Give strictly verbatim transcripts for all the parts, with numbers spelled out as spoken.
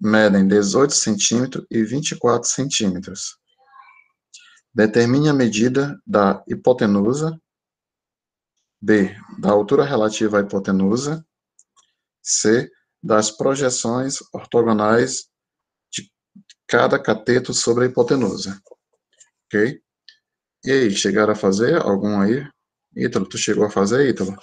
medem dezoito centímetros e vinte e quatro centímetros. Determine a medida da hipotenusa. B, da altura relativa à hipotenusa. C, das projeções ortogonais de cada cateto sobre a hipotenusa. Ok? E aí, chegaram a fazer algum aí? Ítalo, tu chegou a fazer, Ítalo?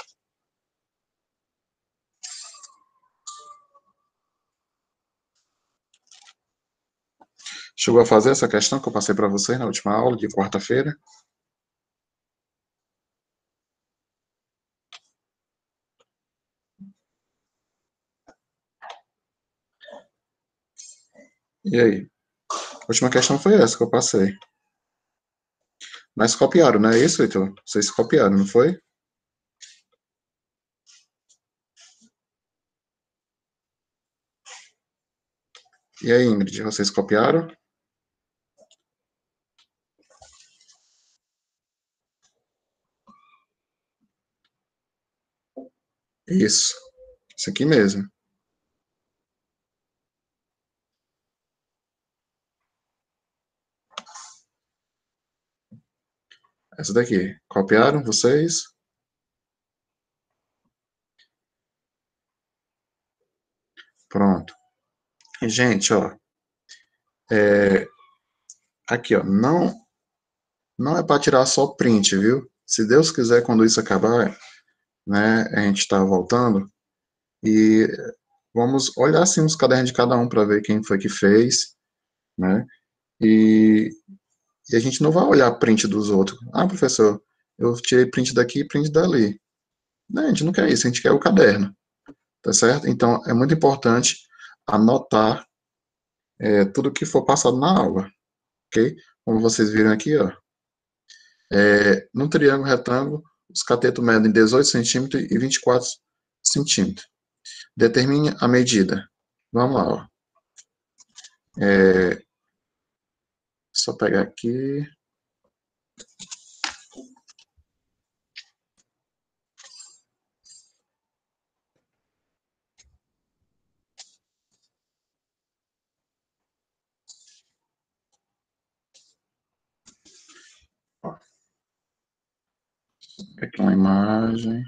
Chegou a fazer essa questão que eu passei para vocês na última aula de quarta-feira? E aí? A última questão foi essa que eu passei. Mas copiaram, não é isso, Ítalo? Vocês copiaram, não foi? E aí, Ingrid, vocês copiaram? Isso. Isso aqui mesmo. Essa daqui. Copiaram vocês? Pronto. Gente, ó. É, aqui, ó. Não, não é para tirar só print, viu? Se Deus quiser, quando isso acabar, né, a gente está voltando e vamos olhar assim os cadernos de cada um para ver quem foi que fez, né? E, e a gente não vai olhar print dos outros. Ah, professor, eu tirei print daqui e print dali. Não, a gente não quer isso, a gente quer o caderno, tá certo? Então, é muito importante anotar é, tudo que for passado na aula, ok? Como vocês viram aqui, ó, é, no triângulo retângulo, os catetos medem dezoito centímetros e vinte e quatro centímetros. Determine a medida. Vamos lá, ó. É, só pegar aqui. Ó, aqui uma imagem.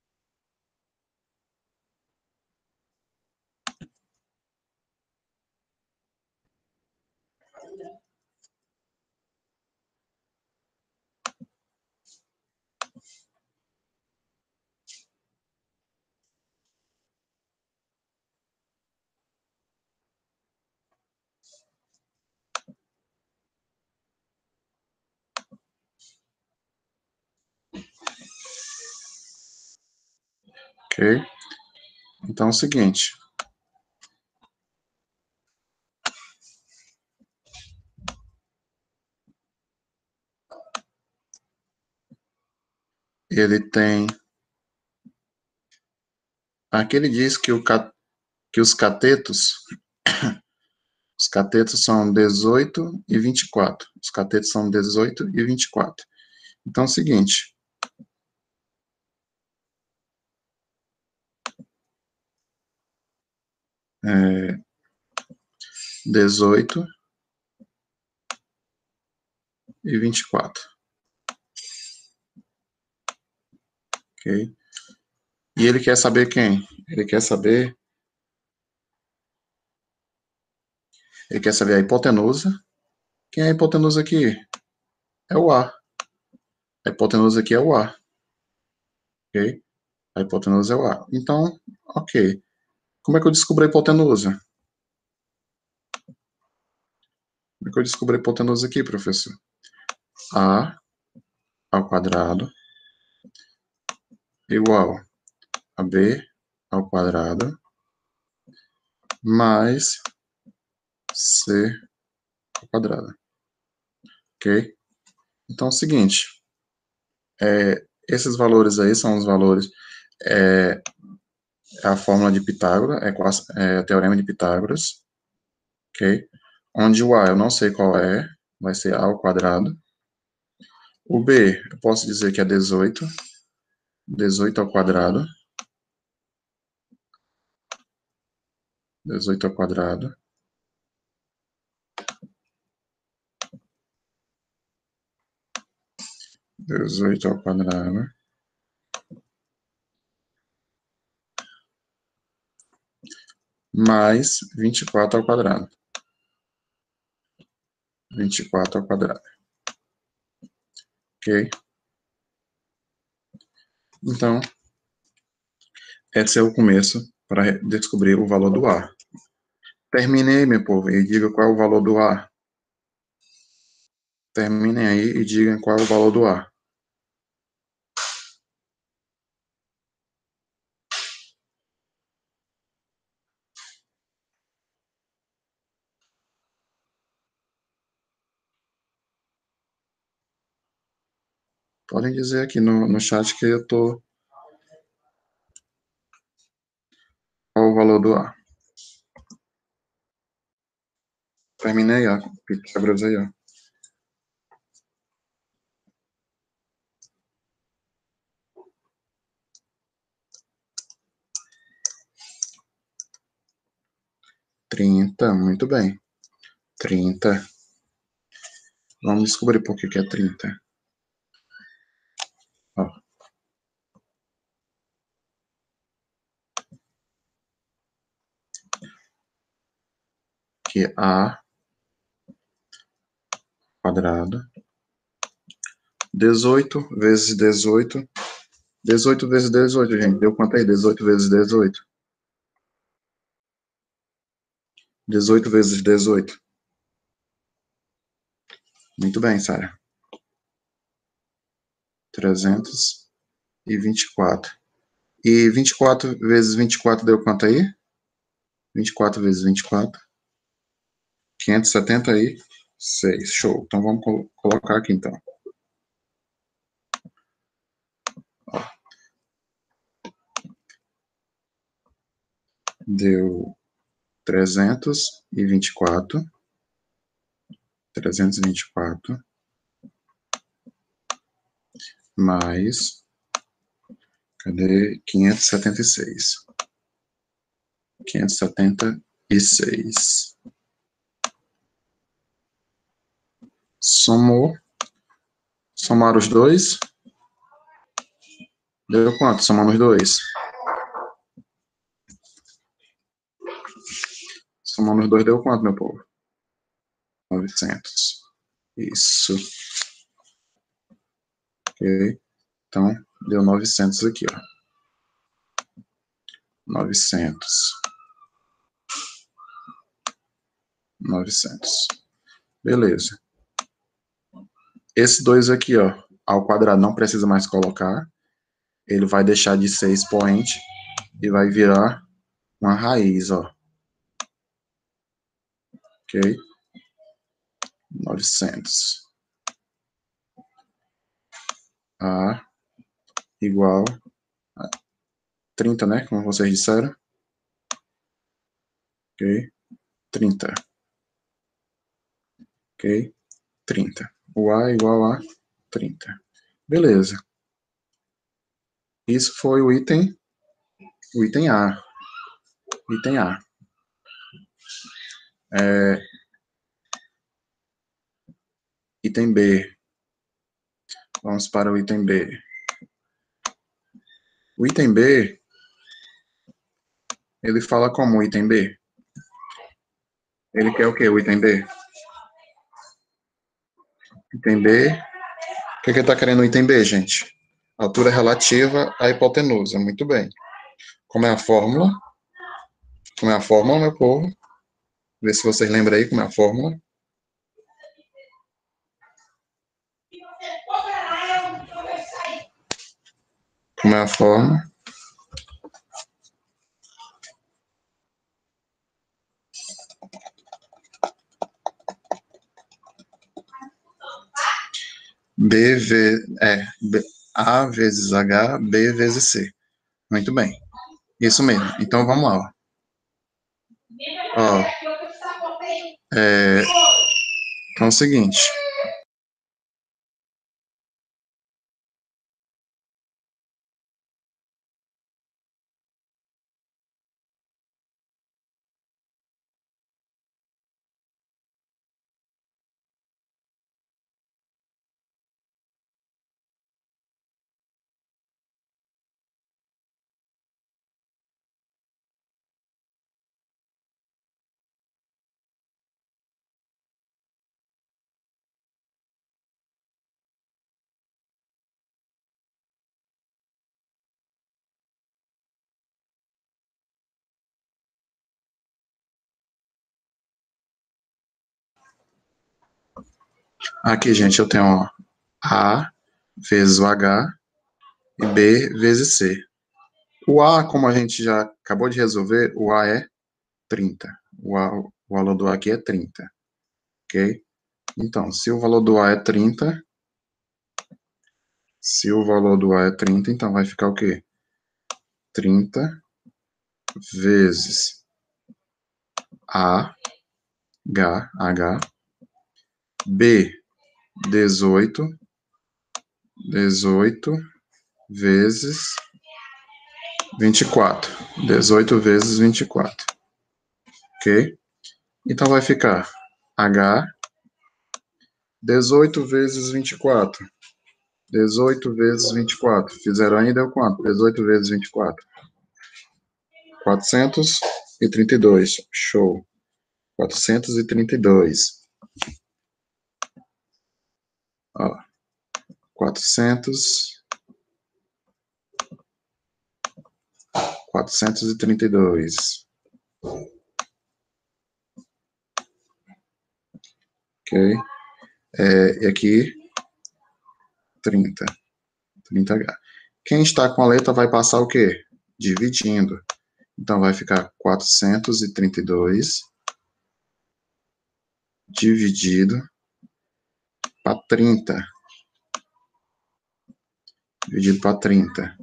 Ok? Então é o seguinte. Ele tem. Aqui ele diz que, o, que os catetos. Os catetos são dezoito e vinte e quatro. Os catetos são dezoito e vinte e quatro. Então é o seguinte. É, dezoito e vinte e quatro. Ok? E ele quer saber quem? Ele quer saber. Ele quer saber a hipotenusa. Quem é a hipotenusa aqui? É o A. A hipotenusa aqui é o A. Ok? A hipotenusa é o A. Então, ok. Como é que eu descubro a hipotenusa? Como é que eu descubro a hipotenusa aqui, professor? A ao quadrado igual a B ao quadrado mais C ao quadrado. Ok? Então é o seguinte. É, esses valores aí são os valores... É, é a fórmula de Pitágoras, é, é o teorema de Pitágoras. Ok? Onde o A eu não sei qual é. Vai ser A ao quadrado. O B, eu posso dizer que é dezoito. dezoito ao quadrado. dezoito ao quadrado. dezoito ao quadrado mais vinte e quatro ao quadrado. vinte e quatro ao quadrado. Ok? Então, esse é o começo para descobrir o valor do A. Terminei, meu povo, e diga qual é o valor do A. Terminem aí e digam qual é o valor do A. Podem dizer aqui no, no chat que eu tô. Qual o valor do A? Terminei, ó. Pitágoras aí, ó. trinta, muito bem. trinta. Vamos descobrir por que que é trinta. Ó. Que A quadrado. dezoito vezes dezoito. dezoito vezes dezoito, gente. Deu quanto aí? dezoito vezes dezoito. dezoito vezes dezoito. Muito bem, Sara. trezentos e vinte e quatro. E vinte e quatro vezes vinte e quatro deu quanto aí? vinte e quatro vezes vinte e quatro. quinhentos e setenta e seis. Show. Então vamos col colocar aqui então. Ó. Deu trezentos e vinte e quatro. trezentos e vinte e quatro. Mais. Cadê? quinhentos e setenta e seis. quinhentos e setenta e seis. Somou. Somar os dois. Deu quanto? Somando os dois. Somando os dois deu quanto, meu povo? novecentos. Isso. Ok. Então, deu novecentos aqui, ó. novecentos. novecentos. Beleza. Esse dois aqui, ó, ao quadrado não precisa mais colocar. Ele vai deixar de ser expoente e vai virar uma raiz, ó. Ok? novecentos. A igual a trinta, né? Como vocês disseram. Ok? trinta. Ok? trinta. O A igual a trinta. Beleza. Isso foi o item, o item A. Item A. É, item B. Vamos para o item B. O item B, ele fala como o item B? Ele quer o que, o item B? Item B. O que, que ele está querendo no item B, gente? Altura relativa à hipotenusa. Muito bem. Como é a fórmula? Como é a fórmula, meu povo? Vê se vocês lembram aí como é a fórmula. Como é a fórmula? B, v, é, B, A vezes H, B vezes C. Muito bem. Isso mesmo. Então vamos lá. Ó. Ó, é, então é o seguinte. Aqui, gente, eu tenho ó, A vezes o H e B vezes C. O A, como a gente já acabou de resolver, o A é trinta. O, A, o valor do A aqui é trinta. Ok? Então, se o valor do A é trinta, se o valor do A é trinta, então vai ficar o quê? trinta vezes A, H, H, B, dezoito, dezoito vezes vinte e quatro. dezoito vezes vinte e quatro. Ok? Então vai ficar H, dezoito vezes vinte e quatro. dezoito vezes vinte e quatro. Fizeram aí, deu quanto? dezoito vezes vinte e quatro. quatrocentos e trinta e dois. Show. quatrocentos e trinta e dois. Ó, quatrocentos, quatrocentos e trinta e dois. Ok? É, e aqui, trinta. trinta H. Quem está com a letra vai passar o quê? Dividindo. Então, vai ficar quatrocentos e trinta e dois dividido para trinta. Dividido para trinta.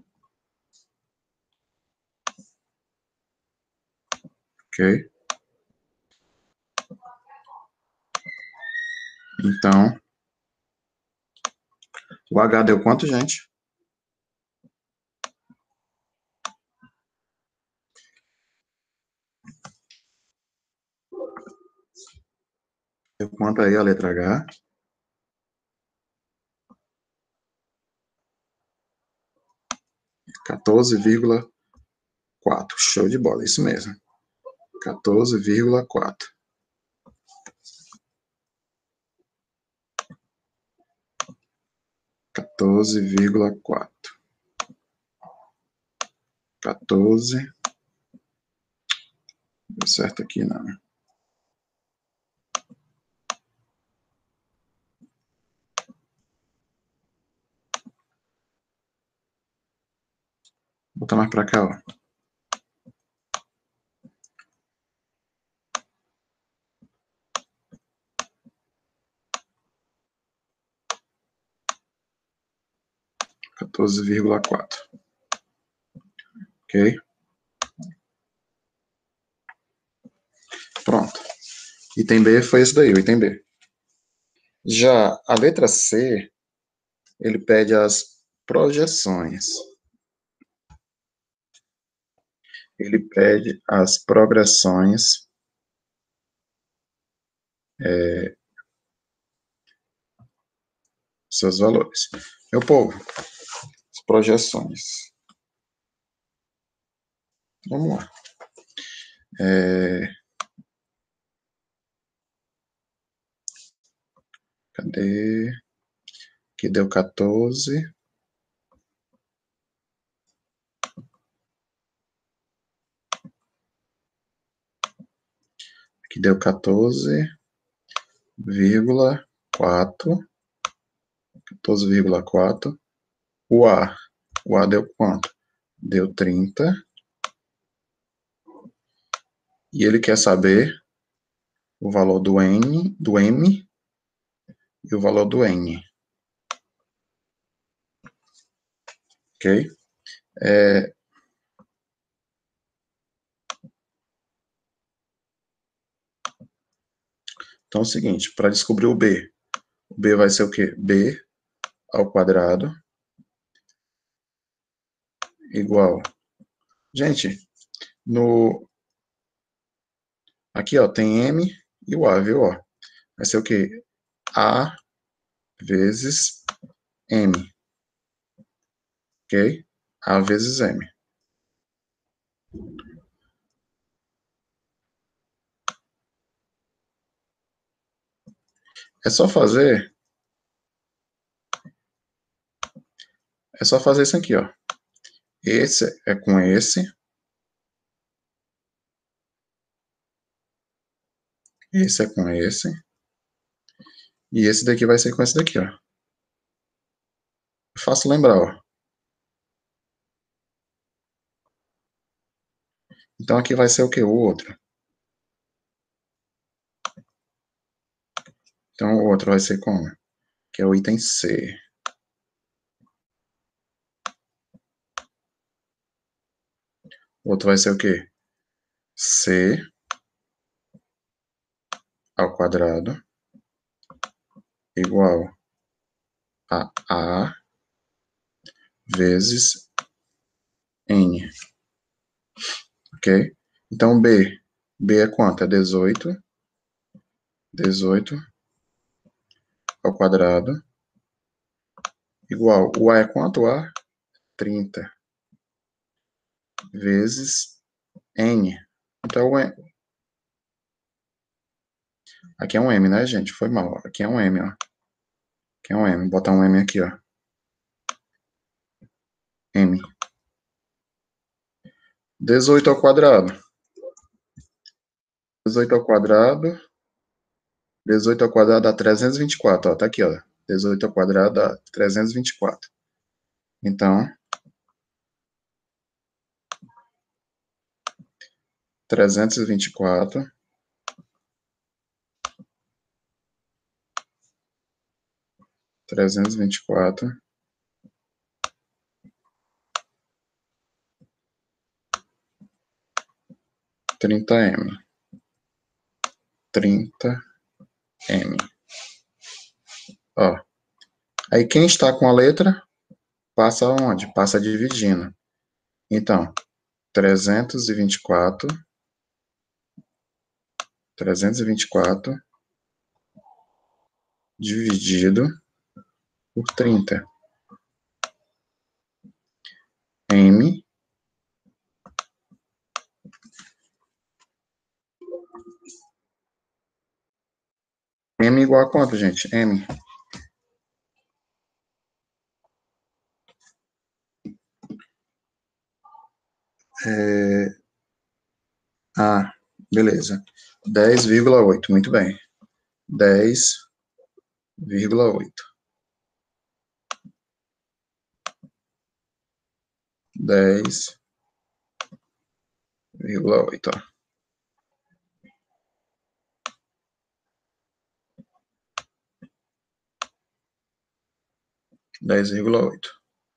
Ok? Então, o H deu quanto, gente? Deu quanto aí a letra H? quatorze vírgula quatro. Show de bola, isso mesmo. quatorze vírgula quatro. quatorze vírgula quatro. quatorze. Deu certo aqui, não. Vou botar mais para cá, ó. quatorze vírgula quatro. Ok? Pronto. Item B foi esse daí, o item B. Já a letra C, ele pede as projeções. Ele pede as progressões é, seus valores. Meu povo, as projeções. Vamos lá. É, cadê? Aqui deu quatorze. Aqui deu quatorze vírgula quatro. quatorze vírgula quatro. O A. O A deu quanto? Deu trinta. E ele quer saber o valor do N, do M e o valor do N. Ok? É, então é o seguinte, para descobrir o B, o B vai ser o quê? B ao quadrado igual. Gente, no aqui ó, tem M e o A, viu? Ó, vai ser o quê? A vezes M. Ok? A vezes M. É só fazer. É só fazer isso aqui, ó. Esse é com esse. Esse é com esse. E esse daqui vai ser com esse daqui, ó. É fácil lembrar, ó. Então aqui vai ser o quê? O outro. Então o outro vai ser como? Que é o item C. O outro vai ser o quê? C ao quadrado igual a A vezes N. Ok? Então B. B é quanto? É dezoito. dezoito ao quadrado igual. O A é quanto? O A? trinta vezes N. Então, aqui é um M, né, gente? Foi mal. Aqui é um M, ó. Aqui é um M. Vou botar um M aqui, ó. M. dezoito ao quadrado. dezoito ao quadrado. dezoito ao quadrado dá trezentos e vinte e quatro, ó. Tá aqui, ó. dezoito ao quadrado dá trezentos e vinte e quatro. Então, trezentos e vinte e quatro trezentos e vinte e quatro trinta M. trinta M. Ó. Aí quem está com a letra passa onde? Passa dividindo. Então, trezentos e vinte e quatro trezentos e vinte e quatro dividido por trinta. M M igual a quanto, gente? M. É... Ah, beleza. dez vírgula oito, muito bem. dez vírgula oito. dez vírgula oito, ó. dez vírgula oito.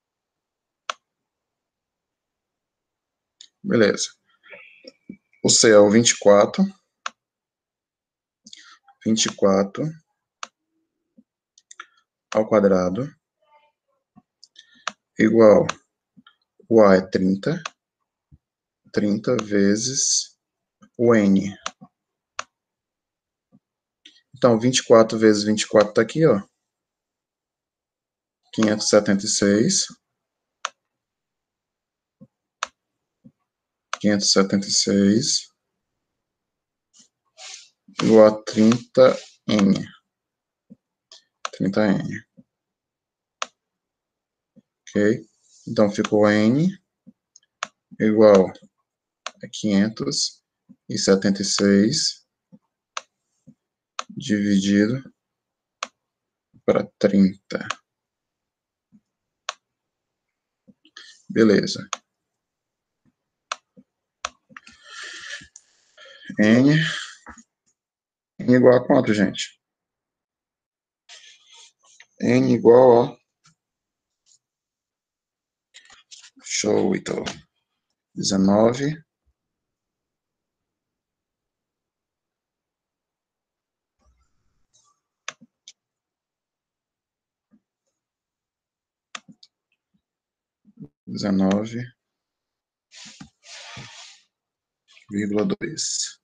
Beleza. O C é o vinte e quatro. vinte e quatro ao quadrado igual. O A é trinta. trinta vezes o N. Então, vinte e quatro vezes vinte e quatro está aqui, ó. quinhentos e setenta e seis. quinhentos e setenta e seis igual a trinta N. trinta N. Ok? Então, ficou N igual a quinhentos e setenta e seis dividido para trinta. Beleza. N, N igual a quanto, gente? N igual a... Show, então. dezenove. dezenove vírgula dois.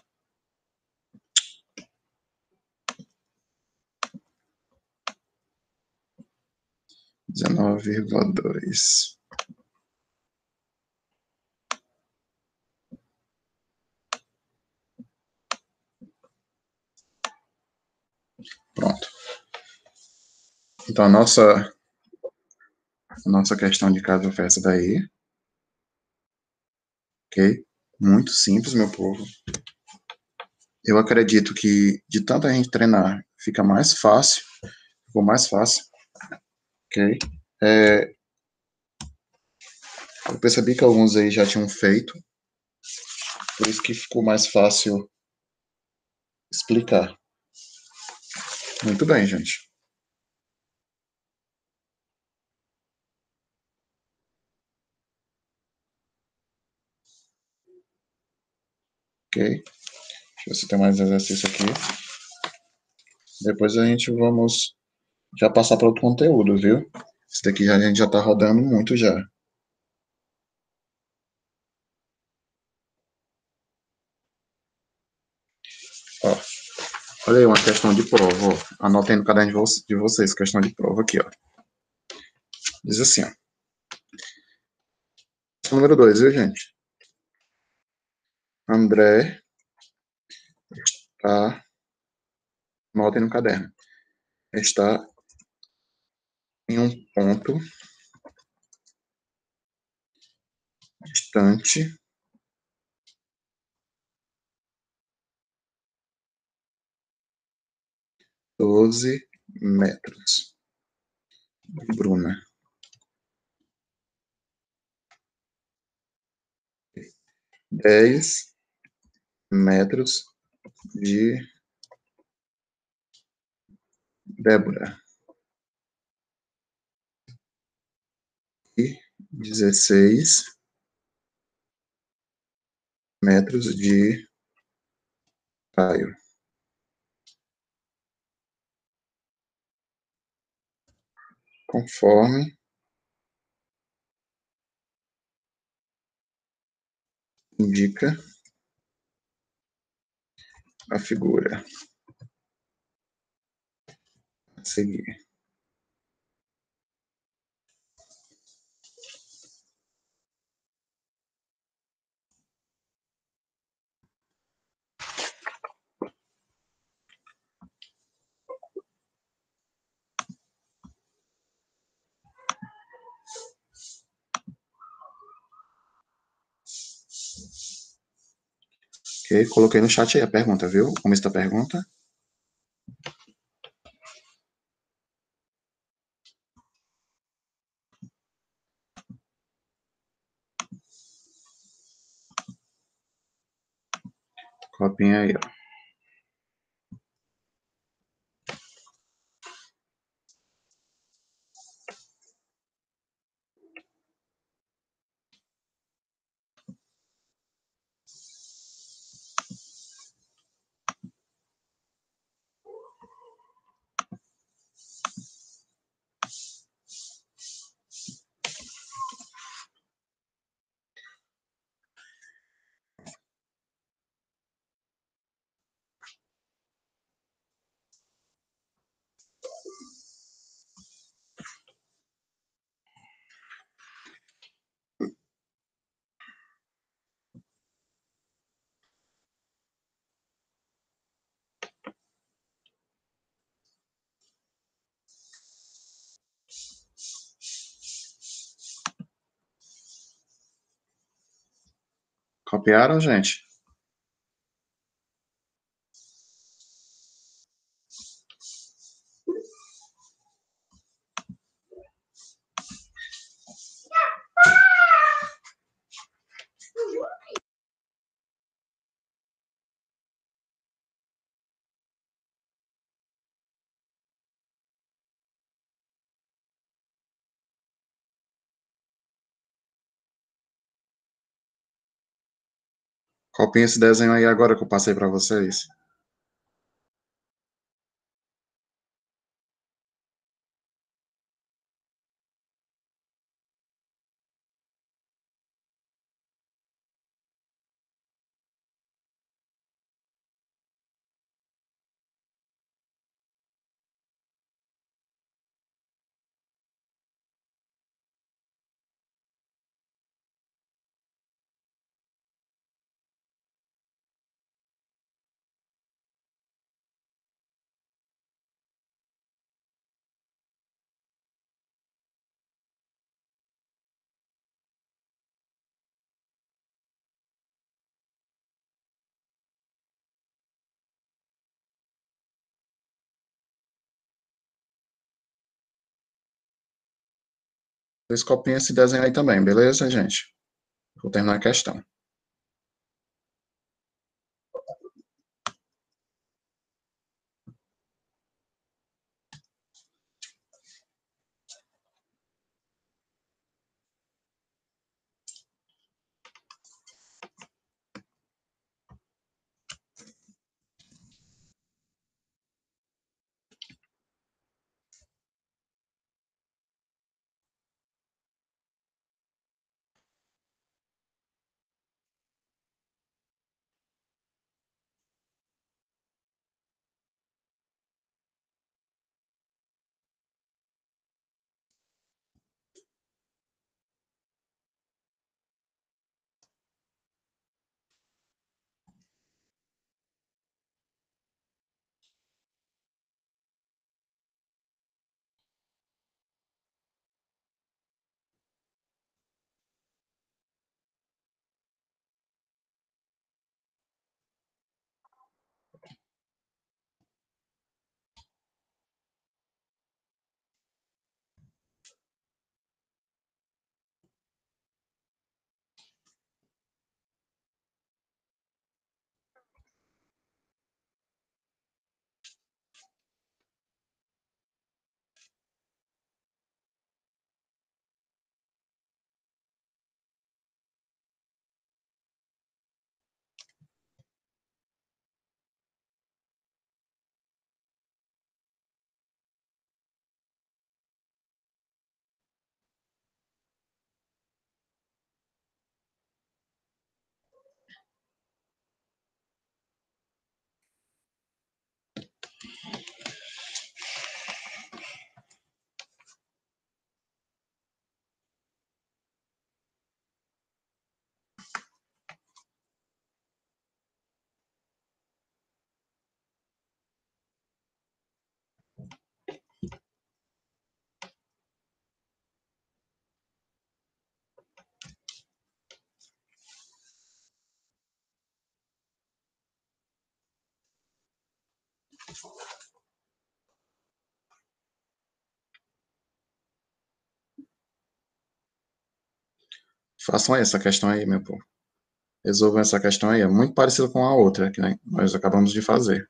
dezenove vírgula dois. Pronto. Então, a nossa, a nossa questão de casa foi essa daí. Ok? Muito simples, meu povo. Eu acredito que, de tanto a gente treinar fica mais fácil. Ficou mais fácil. Ok? É, eu percebi que alguns aí já tinham feito, por isso que ficou mais fácil explicar. Muito bem, gente. Ok? Deixa eu ver se tem mais exercício aqui. Depois a gente vamos já passar para outro conteúdo, viu? Esse daqui já, a gente já está rodando muito já. Ó, olha aí uma questão de prova, ó. Anotem no caderno de, vo de vocês, questão de prova aqui, ó. Diz assim, ó. Questão número dois, viu, gente? André tá, anotem no caderno, está em um ponto distante doze metros. Bruna. dez metros de Débora. E dezesseis metros de Caio. Conforme indica a figura a seguir. Ok? Coloquei no chat aí a pergunta, viu? O começo da pergunta. Copinha aí, ó. Copiaram, gente? Copiem esse desenho aí agora que eu passei para vocês. Dois copinhos esse desenho aí também, beleza, gente? Vou terminar a questão. Façam essa questão aí, meu povo. Resolvam essa questão aí. É muito parecida com a outra que nós acabamos de fazer.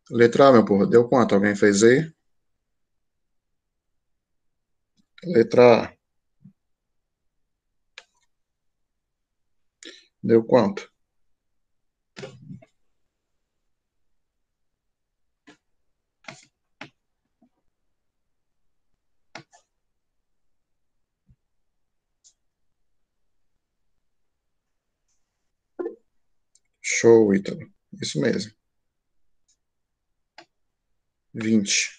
Letra A, meu porra, deu quanto? Alguém fez aí? Letra A, deu quanto? Show, Ítalo. Isso mesmo. Vinte.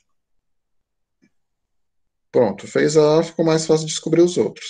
Pronto, fez a A, ficou mais fácil de descobrir os outros.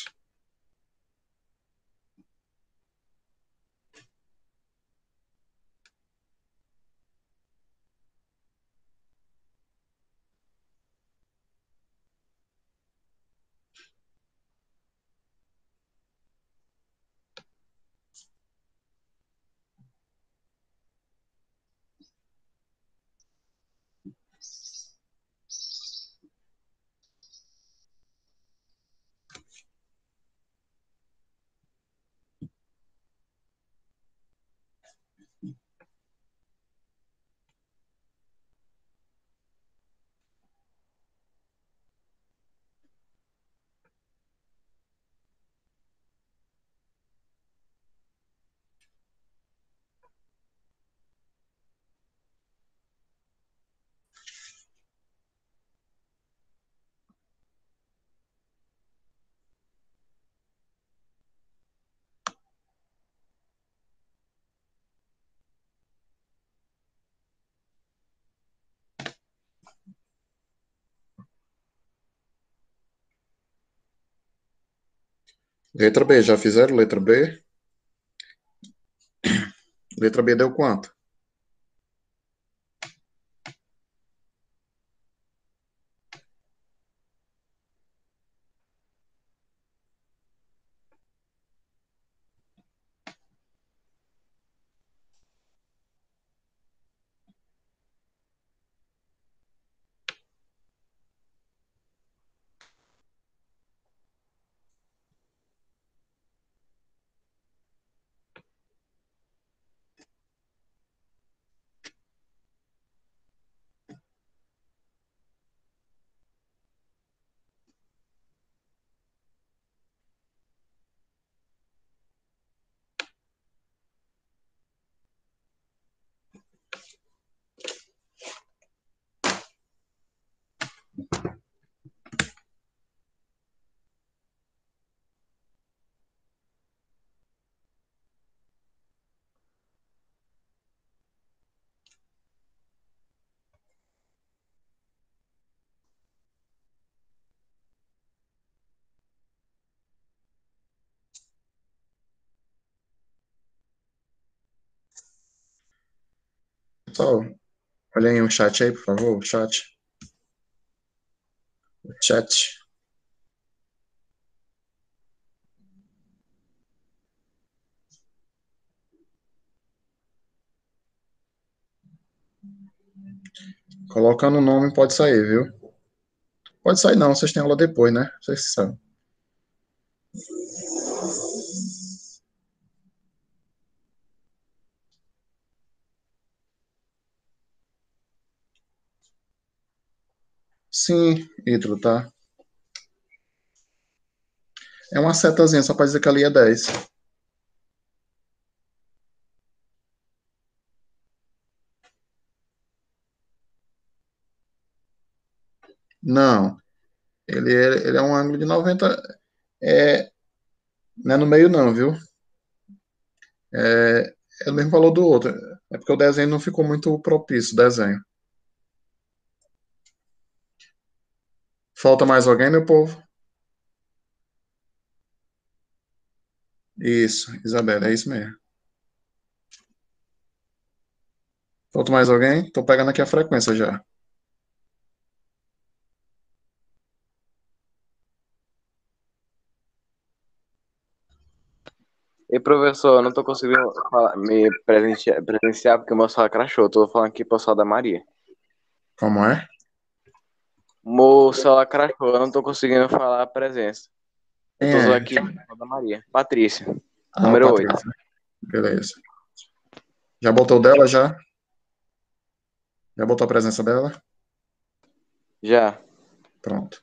Letra B, já fizeram letra B? Letra B deu quanto? Pessoal, olha aí o chat aí, por favor, o chat. O chat. Colocando o nome pode sair, viu? Pode sair não, vocês têm aula depois, né? Vocês sabem. Sim, Ítalo, tá? É uma setazinha, só pra dizer que ali é dez. Não, ele é, ele é um ângulo de noventa. É, não é no meio não, viu? É, é o mesmo valor do outro. É porque o desenho não ficou muito propício, o desenho. Falta mais alguém, meu povo? Isso, Isabela, é isso mesmo. Falta mais alguém? Tô pegando aqui a frequência já. E professor, eu não tô conseguindo falar- me presenciar, presenciar porque o meu celular crashou. Eu tô falando aqui pro pessoal da Maria. Como é? Meu celular crashou, eu não tô conseguindo falar a presença. Eu Quem tô usando é? aqui o pessoal da Maria. Patrícia, Ah, o número oito. Patrícia. Beleza. Já botou dela já? Já botou a presença dela? Já. Pronto.